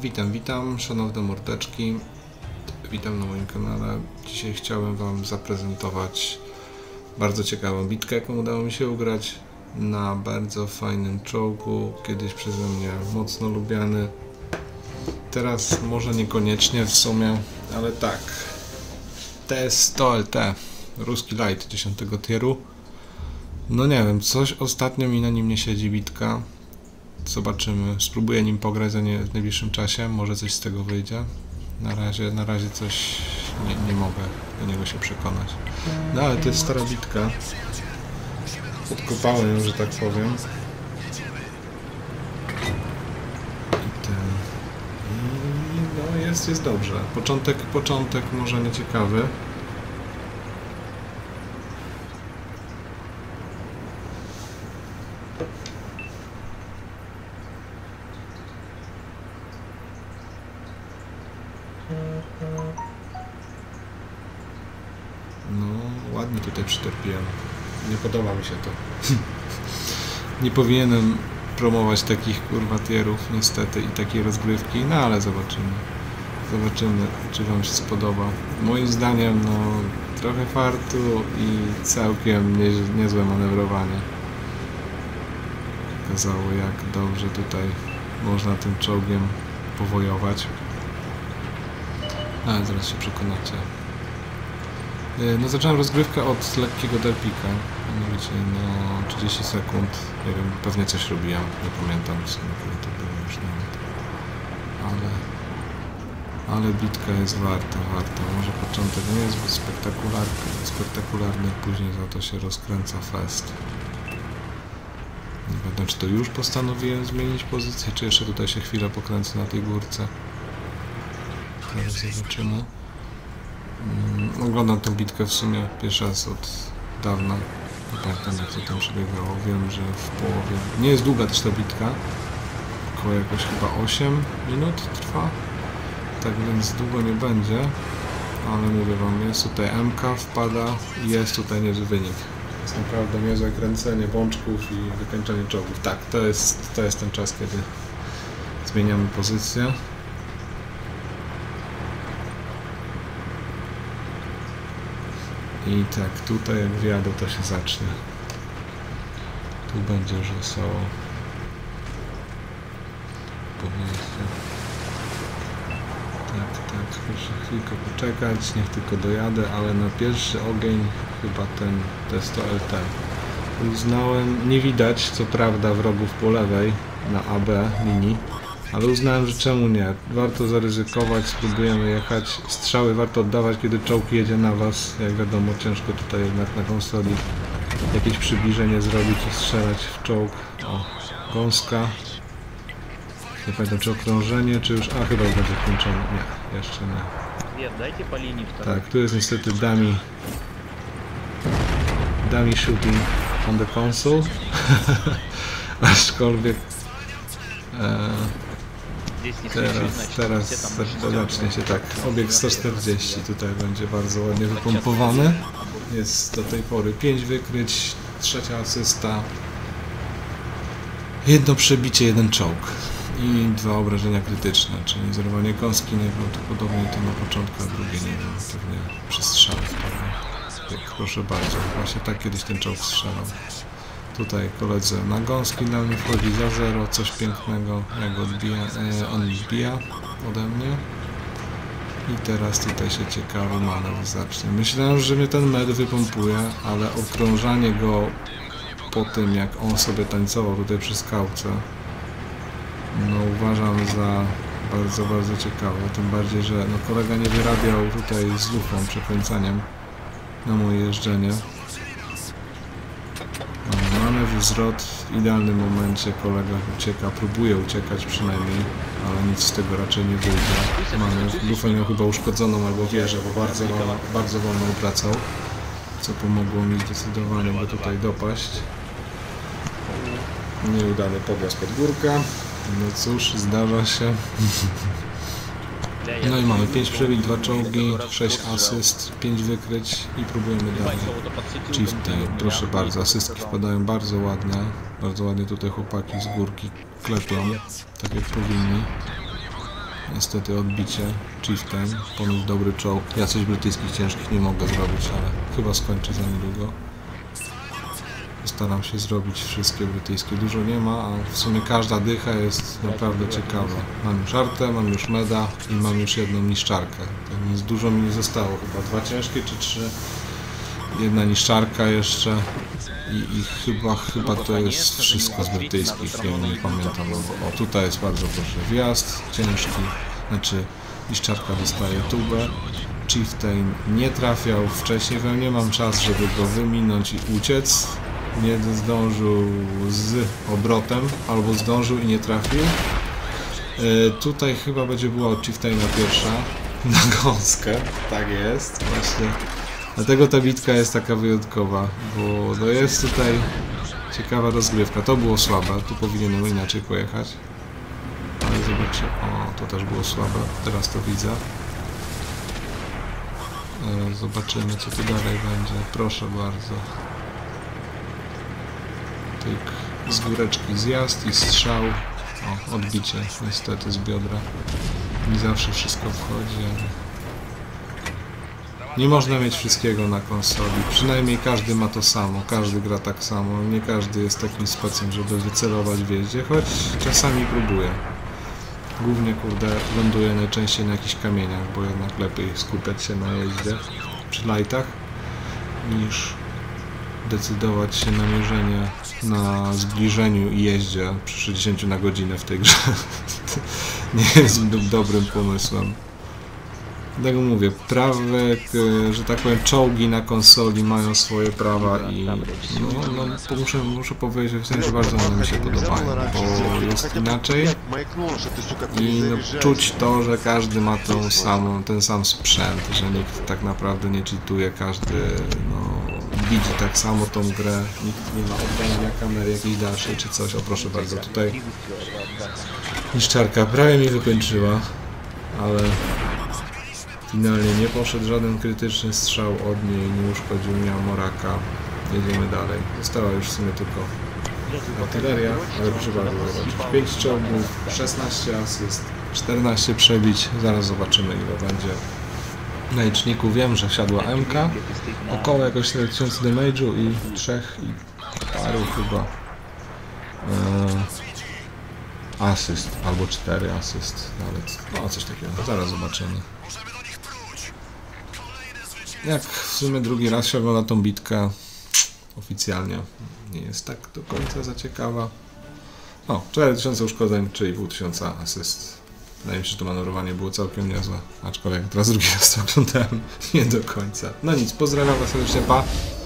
Witam, szanowne mordeczki. Witam na moim kanale. Dzisiaj chciałem Wam zaprezentować bardzo ciekawą bitkę, jaką udało mi się ugrać na bardzo fajnym czołgu, kiedyś przeze mnie mocno lubiany. Teraz może niekoniecznie w sumie, ale tak. TS-100LT, ruski light 10 tieru. No nie wiem, coś ostatnio mi na nim nie siedzi bitka. Zobaczymy, spróbuję nim pograć w najbliższym czasie, może coś z tego wyjdzie. Na razie coś nie mogę do niego się przekonać. No ale to jest stara bitka. Podkopałem ją, że tak powiem. No jest dobrze. Początek może nieciekawy. No, ładnie tutaj przyterpiłem. Nie podoba mi się to. Nie powinienem promować takich kurwa tierów niestety i takiej rozgrywki, no ale zobaczymy. Zobaczymy, czy Wam się spodoba. Moim zdaniem, no, trochę fartu i całkiem niezłe manewrowanie. Pokazało, jak dobrze tutaj można tym czołgiem powojować. Ale zaraz się przekonacie. No, zacząłem rozgrywkę od lekkiego delpika, mianowicie no 30 sekund, nie wiem, pewnie coś robiłem, nie pamiętam w sumie, kiedy to było już nawet, ale bitka jest warta, może początek nie jest zbyt spektakularny, później za to się rozkręca fest. Nie pamiętam, czy to już postanowiłem zmienić pozycję, czy jeszcze tutaj się chwilę pokręcę na tej górce. Teraz zobaczymy. Oglądam tę bitkę w sumie pierwszy raz od dawna. Nie pamiętam, jak to tam przebiegało. Wiem, że w połowie... Nie jest długa też ta bitka. Około jakoś chyba 8 minut trwa. Tak więc długo nie będzie. Ale mówię Wam, jest tutaj MK wpada i jest tutaj niezły wynik. Jest naprawdę niezłe kręcenie bączków i wykończenie czołgów. Tak, to jest ten czas, kiedy zmieniamy pozycję. I tak, tutaj jak wjadę, to się zacznie. Tu będzie już wesoło. Tak, proszę chwilkę poczekać, niech tylko dojadę, ale na pierwszy ogień chyba ten TS-100LT. Uznałem, nie widać co prawda wrogów po lewej na AB linii, ale uznałem, że czemu nie? Warto zaryzykować, spróbujemy jechać. Strzały warto oddawać, kiedy czołg jedzie na Was. Jak wiadomo, ciężko tutaj jednak na konsoli jakieś przybliżenie zrobić i strzelać w czołg. O, gąska. Nie pamiętam, czy okrążenie, czy już... A, chyba już będzie kończone. Nie, jeszcze nie. Tak, tu jest niestety dummy shooting on the console. Aczkolwiek... Teraz zacznie się tak. Obiekt 140 tutaj będzie bardzo ładnie wypompowany. Jest do tej pory 5 wykryć, trzecia asysta, jedno przebicie, jeden czołg i 2 obrażenia krytyczne, czyli zerwanie gąski najprawdopodobniej to na początku, a drugie nie wiem, pewnie przez strzał wpadnie. Tak, proszę bardzo, właśnie tak kiedyś ten czołg strzelał. Tutaj koledze na gąski na mnie wchodzi za 0, coś pięknego, jak on odbija ode mnie. I teraz tutaj się ciekawy manewr zacznie. Myślałem, że mnie ten med wypompuje, ale okrążanie go po tym, jak on sobie tańcował tutaj przy skałce, no uważam za bardzo ciekawe. Tym bardziej, że no, kolega nie wyrabiał tutaj z lufą, przekręcaniem na moje jeżdżenie. Manewr zwrot w idealnym momencie, kolega ucieka, próbuje uciekać przynajmniej, ale nic z tego raczej nie wyjdzie. Manewr, lufę miał chyba uszkodzoną albo wieżę, bo bardzo wolno obracał, co pomogło mi zdecydowanie go tutaj dopaść. Nieudany podjazd pod górkę, no cóż, zdarza się. No i mamy 5 przebić, 2 czołgi, 6 asyst, 5 wykryć i próbujemy dalej. Chieftain, proszę bardzo, asystki wpadają bardzo ładnie tutaj chłopaki z górki klepią, tak jak powinni. Niestety odbicie. Chieftain, ponoć dobry czołg. Ja coś brytyjskich ciężkich nie mogę zrobić, ale chyba skończę za niedługo. Postaram się zrobić wszystkie brytyjskie. Dużo nie ma, a w sumie każda dycha jest naprawdę ciekawa. Mam już artę, mam już meda i mam już jedną niszczarkę. Tak nic dużo mi nie zostało. Chyba 2 ciężkie czy 3. Jedna niszczarka jeszcze. I chyba to jest wszystko z brytyjskich, nie pamiętam. O, tutaj jest bardzo proszę wjazd ciężki, znaczy niszczarka dostaje tubę. Chieftain nie trafiał wcześniej, nie mam czas, żeby go wyminąć i uciec. Nie zdążył z obrotem, albo zdążył i nie trafił. Tutaj chyba będzie była od Chieftaina pierwsza na gąskę, tak jest, właśnie. Dlatego ta bitka jest taka wyjątkowa, bo to jest tutaj ciekawa rozgrywka. To było słabe, tu powinienem inaczej pojechać. Ale zobaczcie, o, to też było słabe, teraz to widzę. Zobaczymy, co tu dalej będzie, proszę bardzo. Tyk, z góreczki zjazd i strzał. O, odbicie niestety z biodra. Mi zawsze wszystko wchodzi, ale... Nie można mieć wszystkiego na konsoli, przynajmniej każdy ma to samo, każdy gra tak samo, nie każdy jest takim specem, żeby wycelować w jeździe, choć czasami próbuje. Głównie, kurde, ląduję najczęściej na jakichś kamieniach, bo jednak lepiej skupiać się na jeździe przy lightach, niż decydować się na mierzenie na zbliżeniu i jeździe przy 60 na godzinę w tej grze. Nie jest dobrym pomysłem. Dlatego mówię, prawe, że tak powiem, czołgi na konsoli mają swoje prawa i muszę powiedzieć, że bardzo one mi się podobają, bo jest inaczej i czuć to, że każdy ma ten sam sprzęt, że nikt tak naprawdę nie cheatuje, każdy widzi tak samo tą grę, nikt nie ma oddania kamery jakiejś dalszej czy coś. O proszę bardzo, tutaj niszczarka prawie mi wykończyła, ale finalnie nie poszedł żaden krytyczny strzał od niej, nie uszkodził mnie Moraka. Jedziemy dalej. Została już w sumie tylko artyleria, ale proszę bardzo zobaczyć. 5 czołgów, 16 asyst, 14 przebić. Zaraz zobaczymy, ile będzie na liczniku. Wiem, że wsiadła MK, około jakoś 4000 damage'u i 3 i paru chyba asyst, albo 4 asyst nawet, no coś takiego, zaraz zobaczymy. Jak w sumie drugi raz się ogląda tą bitkę oficjalnie, nie jest tak do końca za ciekawa. O, 4000 uszkodzeń, czyli 2500 asyst. Wydaje mi się, że to manewrowanie było całkiem niezłe, aczkolwiek teraz drugi raz to oglądałem nie do końca. No nic, pozdrawiam was serdecznie, pa!